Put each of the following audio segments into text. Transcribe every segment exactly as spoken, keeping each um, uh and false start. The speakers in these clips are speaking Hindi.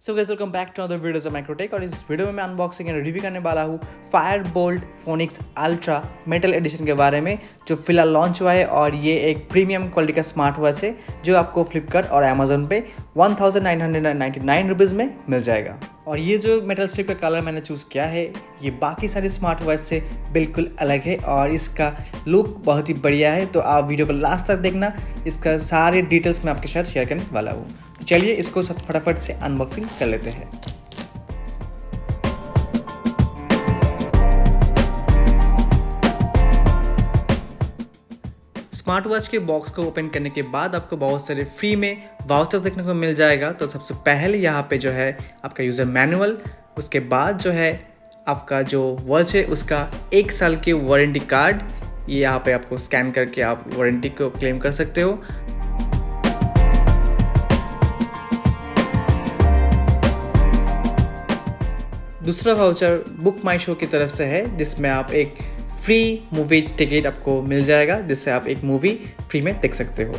So guys welcome back to other videos of Microtek. और इस वीडियो में मैं अनबॉक्सिंग एंड रिव्यू करने वाला हूँ Fireboltt Phoenix Ultra Metal Edition के बारे में, जो फिलहाल लॉन्च हुआ है। और ये एक प्रीमियम क्वालिटी का स्मार्ट वॉच है जो आपको फ्लिपकार्ट और अमेजोन पे one thousand nine hundred ninety nine rupees में मिल जाएगा। और ये जो मेटल स्ट्रिप का कलर मैंने चूज़ किया है ये बाकी सारे स्मार्ट वॉच से बिल्कुल अलग है और इसका लुक बहुत ही बढ़िया है। तो आप वीडियो को लास्ट तक देखना, इसका सारे डिटेल्स मैं आपके साथ शेयर करने वाला हूँ। चलिए इसको सब फटाफट से अनबॉक्सिंग कर लेते हैं। स्मार्ट वॉच के बॉक्स को ओपन करने के बाद आपको बहुत सारे फ्री में वाउचर्स देखने को मिल जाएगा। तो सबसे पहले यहाँ पे जो है आपका यूज़र मैनुअल, उसके बाद जो है आपका जो वॉच है उसका एक साल की वारंटी कार्ड, ये यहाँ पे आपको स्कैन करके आप वारंटी को क्लेम कर सकते हो। दूसरा वाउचर बुक माई शो की तरफ से है जिसमें आप एक फ्री मूवी टिकट आपको मिल जाएगा, जिससे आप एक मूवी फ्री में देख सकते हो।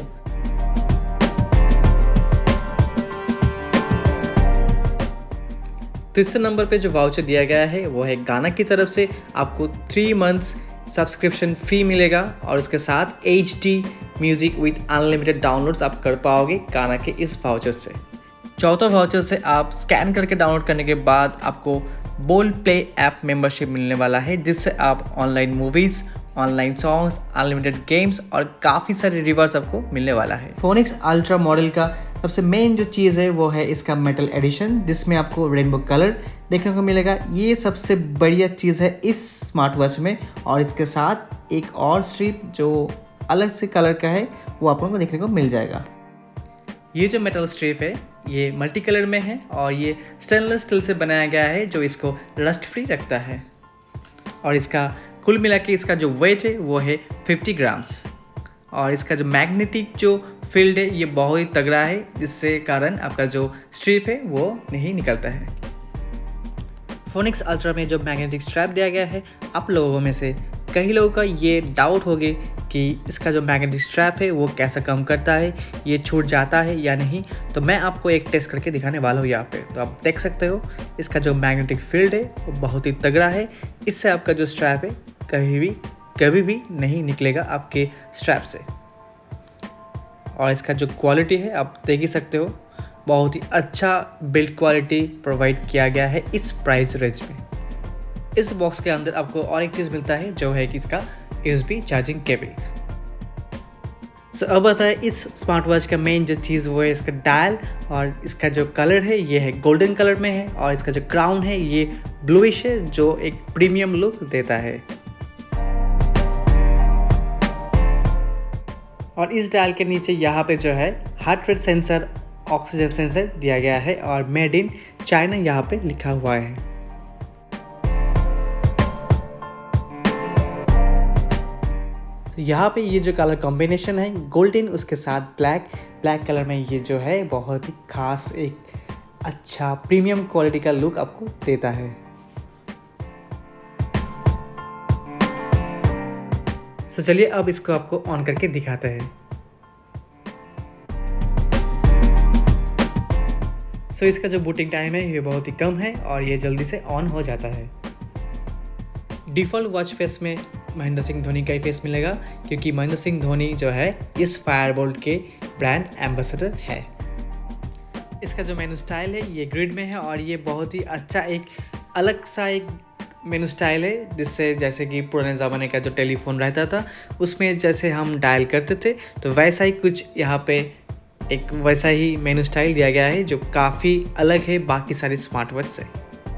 तीसरे नंबर पे जो वाउचर दिया गया है वो है गाना की तरफ से, आपको थ्री मंथ्स सब्सक्रिप्शन फ्री मिलेगा और उसके साथ H D music with unlimited downloads आप कर पाओगे गाना के इस वाउचर से। चौथा वाउचर से आप स्कैन करके डाउनलोड करने के बाद आपको बोल्ड प्ले ऐप मेंबरशिप मिलने वाला है, जिससे आप online movies, online songs, unlimited games और काफ़ी सारे रिवॉर्ड्स आपको मिलने वाला है। फोनिक्स अल्ट्रा मॉडल का सबसे मेन जो चीज़ है वो है इसका मेटल एडिशन, जिसमें आपको रेनबो कलर देखने को मिलेगा। ये सबसे बढ़िया चीज़ है इस स्मार्ट वॉच में। और इसके साथ एक और स्ट्रिप जो अलग से कलर का है वो आप लोगों को देखने को मिल जाएगा। ये जो मेटल स्ट्रिप है ये मल्टी कलर में है और ये स्टेनलेस स्टील से बनाया गया है जो इसको रस्ट फ्री रखता है। और इसका कुल मिला के इसका जो वेट है वो है फिफ्टी ग्राम्स। और इसका जो मैग्नेटिक जो फील्ड है ये बहुत ही तगड़ा है, जिससे कारण आपका जो स्ट्रिप है वो नहीं निकलता है। फोनिक्स अल्ट्रा में जो मैग्नेटिक स्ट्रैप दिया गया है, आप लोगों में से कई लोगों का ये डाउट होगे कि इसका जो मैग्नेटिक स्ट्रैप है वो कैसा काम करता है, ये छूट जाता है या नहीं। तो मैं आपको एक टेस्ट करके दिखाने वाला हूँ यहाँ पे। तो आप देख सकते हो इसका जो मैग्नेटिक फील्ड है वो बहुत ही तगड़ा है, इससे आपका जो स्ट्रैप है कहीं भी कभी भी नहीं निकलेगा आपके स्ट्रैप से। और इसका जो क्वालिटी है आप देख ही सकते हो, बहुत ही अच्छा बिल्ड क्वालिटी प्रोवाइड किया गया है इस प्राइस रेंज में। इस बॉक्स के अंदर आपको और एक चीज़ मिलता है जो है कि इसका U S B charging cable. So अब बताए इस स्मार्ट वॉच का मेन जो चीज़ वो है इसका डायल। और इसका जो कलर है ये है गोल्डन कलर में है और इसका जो क्राउन है ये ब्लूइश है, जो एक प्रीमियम लुक देता है। और इस डायल के नीचे यहाँ पे जो है heart rate sensor, oxygen sensor दिया गया है और मेड इन चाइना यहाँ पे लिखा हुआ है। यहाँ पे ये जो कलर कॉम्बिनेशन है गोल्डन, उसके साथ ब्लैक ब्लैक कलर में ये जो है बहुत ही खास एक अच्छा प्रीमियम क्वालिटी का लुक आपको देता है। तो चलिए अब इसको आपको ऑन करके दिखाते हैं। सो so, इसका जो बूटिंग टाइम है ये बहुत ही कम है और ये जल्दी से ऑन हो जाता है। डिफ़ॉल्ट वॉच फेस में महेंद्र सिंह धोनी का ही फेस मिलेगा, क्योंकि महेंद्र सिंह धोनी जो है इस फायरबोल्ट के ब्रांड एम्बेसडर है। इसका जो मेनू स्टाइल है ये ग्रिड में है और ये बहुत ही अच्छा एक अलग सा एक मेनू स्टाइल है, जिससे जैसे कि पुराने ज़माने का जो टेलीफोन रहता था उसमें जैसे हम डायल करते थे तो वैसा ही कुछ यहाँ पे एक वैसा ही मेनू स्टाइल दिया गया है जो काफ़ी अलग है बाकी सारी स्मार्ट वॉच से।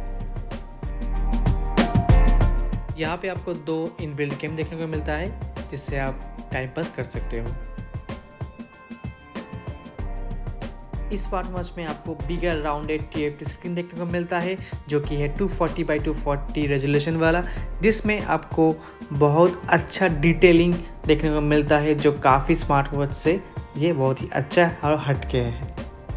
यहाँ पे आपको दो इनबिल्ट गेम देखने को मिलता है जिससे आप टाइम पास कर सकते हो। इस स्मार्ट वॉच में आपको bigger rounded T F T screen देखने को मिलता है जो कि है two forty by two forty resolution वाला, जिसमें आपको बहुत अच्छा डिटेलिंग देखने को मिलता है जो काफ़ी स्मार्ट वॉच से ये बहुत ही अच्छा और हटके है।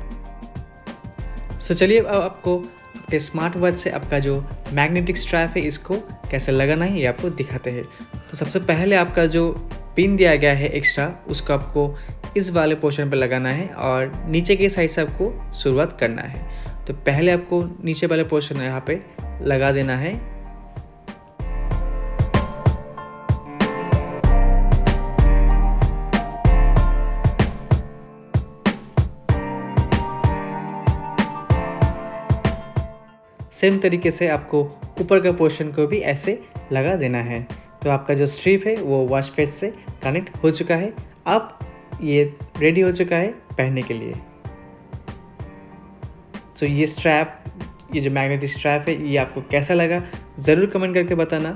सो चलिए अब आपको आपके स्मार्ट वॉच से आपका जो मैग्नेटिक स्ट्रैप है इसको कैसे लगाना है ये आपको दिखाते हैं। तो सबसे पहले आपका जो पिन दिया गया है एक्स्ट्रा, उसको आपको इस वाले पोर्शन पे लगाना है और नीचे के साइड से आपको शुरुआत करना है। तो पहले आपको नीचे वाले पोर्शन यहाँ पे लगा देना है। सेम तरीके से आपको ऊपर का पोर्शन को भी ऐसे लगा देना है। तो आपका जो स्ट्रिप है वो वॉच फेस से कनेक्ट हो चुका है। अब ये रेडी हो चुका है पहनने के लिए। तो ये स्ट्रैप, ये जो मैग्नेटिक स्ट्रैप है, ये आपको कैसा लगा ज़रूर कमेंट करके बताना।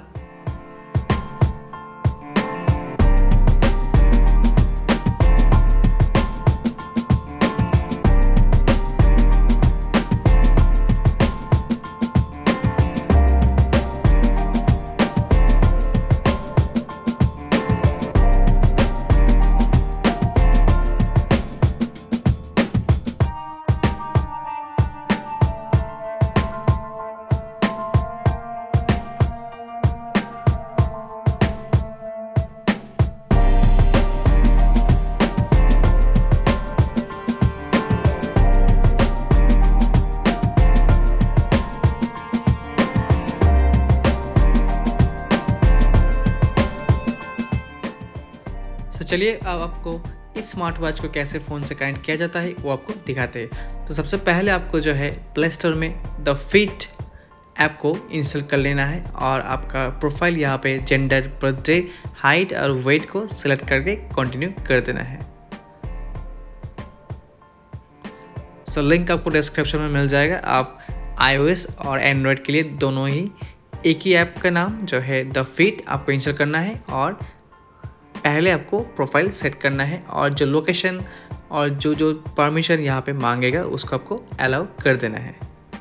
तो चलिए अब आपको इस स्मार्ट वॉच को कैसे फ़ोन से कनेक्ट किया जाता है वो आपको दिखाते हैं। तो सबसे पहले आपको जो है प्ले स्टोर में द फिट ऐप को इंस्टॉल कर लेना है और आपका प्रोफाइल यहाँ पे जेंडर, बर्थडे, हाइट और वेट को सिलेक्ट करके कंटिन्यू कर देना है। सो so, लिंक आपको डिस्क्रिप्शन में मिल जाएगा। आप आईओएस और एंड्रॉयड के लिए दोनों ही एक ही ऐप का नाम जो है द फिट आपको इंस्टॉल करना है और पहले आपको प्रोफाइल सेट करना है और जो लोकेशन और जो जो परमिशन यहाँ पे मांगेगा उसको आपको अलाउ कर देना है।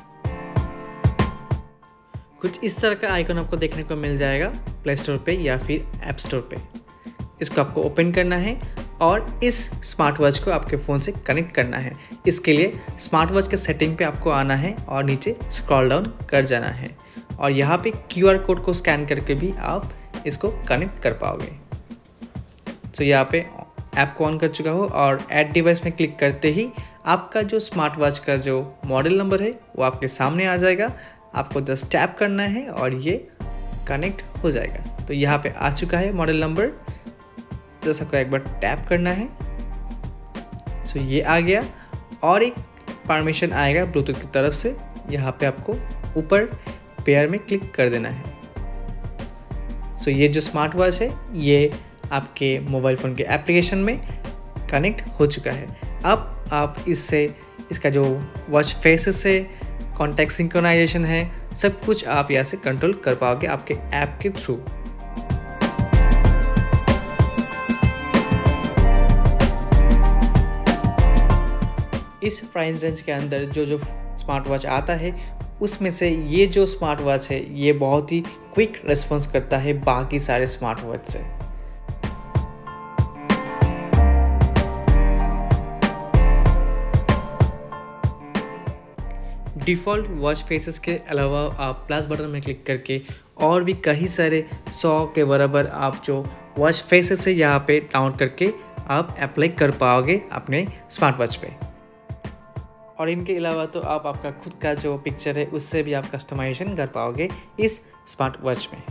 कुछ इस तरह का आइकन आपको देखने को मिल जाएगा प्ले स्टोर पे या फिर ऐप स्टोर पे। इसको आपको ओपन करना है और इस स्मार्ट वॉच को आपके फ़ोन से कनेक्ट करना है। इसके लिए स्मार्ट वॉच के सेटिंग पे आपको आना है और नीचे स्क्रॉल डाउन कर जाना है और यहाँ पे क्यूआर कोड को स्कैन करके भी आप इसको कनेक्ट कर पाओगे। तो यहाँ पे ऐप को ऑन कर चुका हो और ऐड डिवाइस में क्लिक करते ही आपका जो स्मार्ट वॉच का जो मॉडल नंबर है वो आपके सामने आ जाएगा। आपको जस्ट टैप करना है और ये कनेक्ट हो जाएगा। तो यहाँ पे आ चुका है मॉडल नंबर, जस्ट आपको एक बार टैप करना है। सो ये आ गया और एक परमिशन आएगा ब्लूटूथ की तरफ से। यहाँ पे आपको ऊपर पेयर में क्लिक कर देना है। सो ये जो स्मार्ट वॉच है ये आपके मोबाइल फ़ोन के एप्लीकेशन में कनेक्ट हो चुका है। अब आप इससे इसका जो वॉच फेसेस से कॉन्टैक्ट सिंक्रोनाइजेशन है, सब कुछ आप यहाँ से कंट्रोल कर पाओगे आपके ऐप के थ्रू। इस प्राइस रेंज के अंदर जो जो स्मार्ट वॉच आता है उसमें से ये जो स्मार्ट वॉच है ये बहुत ही क्विक रिस्पॉन्स करता है बाकी सारे स्मार्ट वॉच से। डिफ़ॉल्ट वॉच फेसेस के अलावा आप प्लस बटन में क्लिक करके और भी कई सारे सौ के बराबर आप जो वॉच फेसेस है यहाँ पे डाउनलोड करके आप अप्लाई कर पाओगे अपने स्मार्ट वॉच पे। और इनके अलावा तो आप आपका खुद का जो पिक्चर है उससे भी आप कस्टमाइजेशन कर पाओगे इस स्मार्ट वॉच में।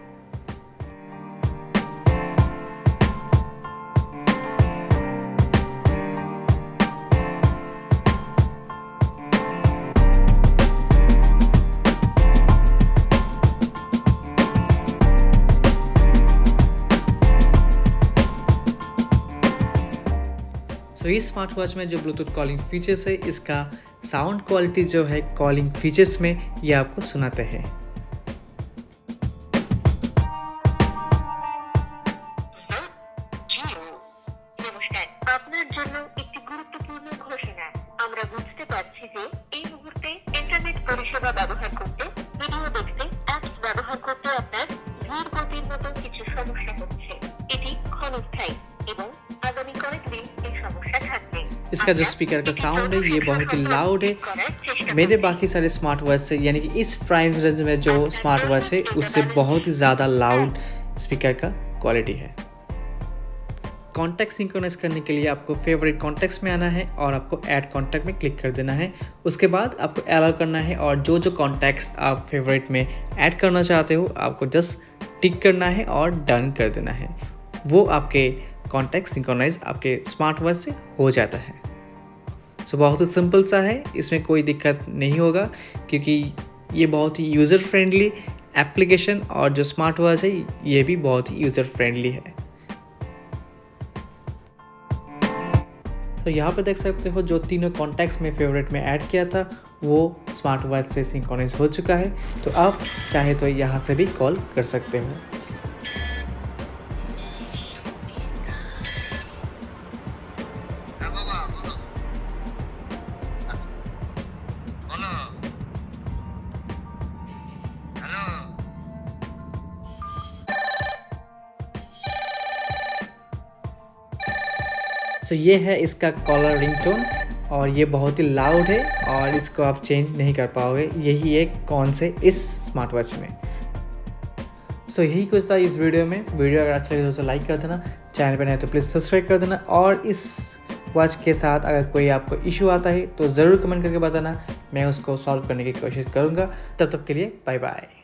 सो so, इस स्मार्ट वॉच में जो ब्लूटूथ कॉलिंग फीचर्स है इसका साउंड क्वालिटी जो है कॉलिंग फीचर्स में ये आपको सुनाते हैं। इसका जो स्पीकर का साउंड है ये बहुत ही लाउड है मेरे बाकी सारे स्मार्ट वॉच से, यानी कि इस प्राइस रेंज में जो स्मार्ट वॉच है उससे बहुत ही ज़्यादा लाउड स्पीकर का क्वालिटी है। कॉन्टैक्ट सिंक्रोनाइज करने के लिए आपको फेवरेट कॉन्टैक्ट्स में आना है और आपको ऐड कॉन्टैक्ट में क्लिक कर देना है। उसके बाद आपको अलाउ करना है और जो जो कॉन्टैक्ट्स आप फेवरेट में ऐड करना चाहते हो आपको जस्ट टिक करना है और डन कर देना है। वो आपके कॉन्टैक्ट सिंक्रोनाइज आपके स्मार्ट वॉच से हो जाता है। सो बहुत ही सिंपल सा है, इसमें कोई दिक्कत नहीं होगा क्योंकि ये बहुत ही यूज़र फ्रेंडली एप्लीकेशन और जो स्मार्ट वॉच है ये भी बहुत ही यूज़र फ्रेंडली है। तो यहाँ पे देख सकते हो जो तीनों कॉन्टैक्ट्स में फेवरेट में ऐड किया था वो स्मार्ट वॉच से सिंक्रोनाइज हो चुका है। तो आप चाहे तो यहाँ से भी कॉल कर सकते हो। सो so, ये है इसका कॉलर रिंगटोन और ये बहुत ही लाउड है और इसको आप चेंज नहीं कर पाओगे। यही एक कौन से इस स्मार्ट वॉच में। सो so, यही कुछ था इस वीडियो में। तो वीडियो अगर अच्छा लगे तो लाइक कर देना, चैनल पर नहीं तो प्लीज़ सब्सक्राइब कर देना और इस वॉच के साथ अगर कोई आपको इशू आता है तो ज़रूर कमेंट करके बताना, मैं उसको सॉल्व करने की कोशिश करूँगा। तब तक के लिए बाय बाय।